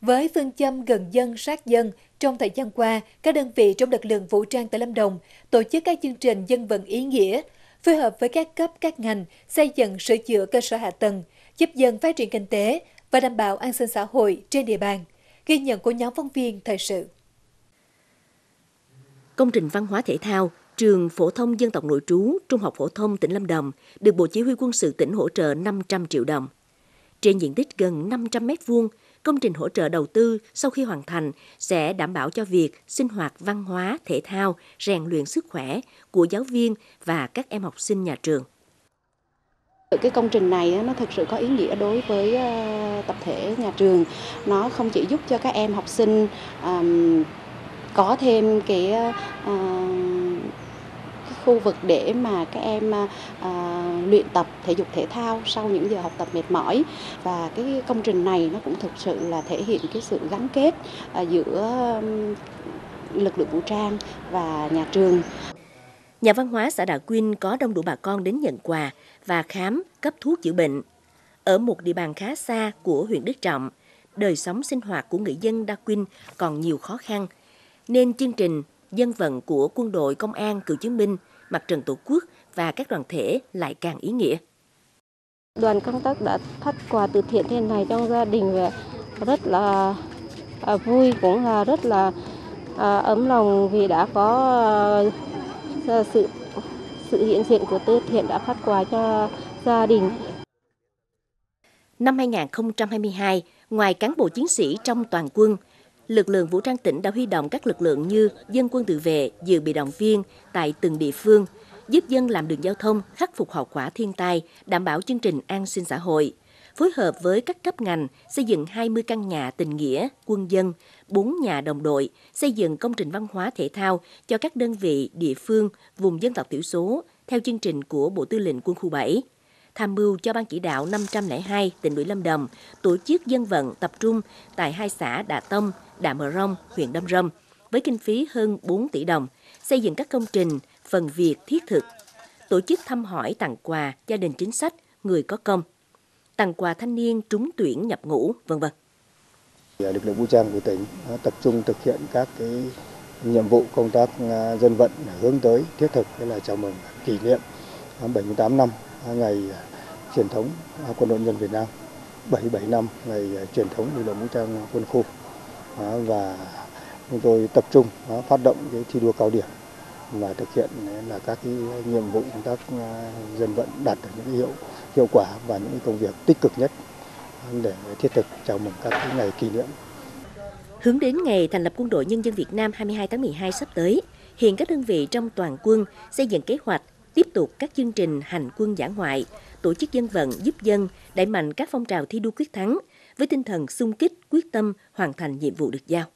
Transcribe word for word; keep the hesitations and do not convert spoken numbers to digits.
Với phương châm gần dân sát dân, trong thời gian qua, các đơn vị trong lực lượng vũ trang tại Lâm Đồng tổ chức các chương trình dân vận ý nghĩa, phối hợp với các cấp các ngành xây dựng sửa chữa cơ sở hạ tầng, giúp dân phát triển kinh tế và đảm bảo an sinh xã hội trên địa bàn. Ghi nhận của nhóm phóng viên thời sự. Công trình văn hóa thể thao, trường phổ thông dân tộc nội trú, Trung học phổ thông tỉnh Lâm Đồng được Bộ Chỉ huy Quân sự tỉnh hỗ trợ năm trăm triệu đồng. Trên diện tích gần năm trăm mét vuông, công trình hỗ trợ đầu tư sau khi hoàn thành sẽ đảm bảo cho việc sinh hoạt văn hóa, thể thao, rèn luyện sức khỏe của giáo viên và các em học sinh nhà trường. Cái công trình này nó thực sự có ý nghĩa đối với tập thể nhà trường. Nó không chỉ giúp cho các em học sinh um, có thêm cái, uh, cái khu vực để mà các em uh, luyện tập thể dục thể thao sau những giờ học tập mệt mỏi, và cái công trình này nó cũng thực sự là thể hiện cái sự gắn kết uh, giữa um, lực lượng vũ trang và nhà trường. Nhà văn hóa xã Đạ Quynh có đông đủ bà con đến nhận quà và khám, cấp thuốc chữa bệnh. Ở một địa bàn khá xa của huyện Đức Trọng, đời sống sinh hoạt của người dân Đạ Quynh còn nhiều khó khăn, nên chương trình dân vận của quân đội, công an, cựu chiến binh, mặt trận tổ quốc và các đoàn thể lại càng ý nghĩa. Đoàn công tác đã phát quà từ thiện thế này trong gia đình và rất là vui, cũng là rất là ấm lòng vì đã có sự sự hiện diện của từ thiện đã phát quà cho gia đình. Năm hai nghìn không trăm hai mươi hai, ngoài cán bộ chiến sĩ trong toàn quân, lực lượng vũ trang tỉnh đã huy động các lực lượng như dân quân tự vệ, dự bị động viên tại từng địa phương, giúp dân làm đường giao thông, khắc phục hậu quả thiên tai, đảm bảo chương trình an sinh xã hội, phối hợp với các cấp ngành xây dựng hai mươi căn nhà tình nghĩa, quân dân, bốn nhà đồng đội, xây dựng công trình văn hóa thể thao cho các đơn vị địa phương, vùng dân tộc thiểu số theo chương trình của Bộ Tư lệnh Quân khu bảy. Tham mưu cho Ban chỉ đạo năm trăm lẻ hai tỉnh ủy Lâm Đồng tổ chức dân vận tập trung tại hai xã Đạ Tông, Đạ Mờ Rông, huyện Đam Rông với kinh phí hơn bốn tỷ đồng, xây dựng các công trình, phần việc thiết thực, tổ chức thăm hỏi tặng quà gia đình chính sách, người có công, tặng quà thanh niên trúng tuyển nhập ngũ, vân vân. Lực lượng vũ trang của tỉnh tập trung thực hiện các cái nhiệm vụ công tác dân vận hướng tới thiết thực, đó là chào mừng kỷ niệm bảy mươi tám năm ngày truyền thống Quân đội Nhân dân Việt Nam, bảy mươi bảy năm ngày truyền thống lực lượng vũ trang quân khu, và chúng tôi tập trung phát động cái thi đua cao điểm và thực hiện là các cái nhiệm vụ công tác dân vận đạt được những hiệu hiệu quả và những công việc tích cực nhất để thiết thực chào mừng các cái ngày kỷ niệm. Hướng đến ngày thành lập Quân đội Nhân dân Việt Nam hai mươi hai tháng mười hai sắp tới, hiện các đơn vị trong toàn quân xây dựng kế hoạch tiếp tục các chương trình hành quân dã ngoại, tổ chức dân vận giúp dân, đẩy mạnh các phong trào thi đua quyết thắng với tinh thần xung kích, quyết tâm hoàn thành nhiệm vụ được giao.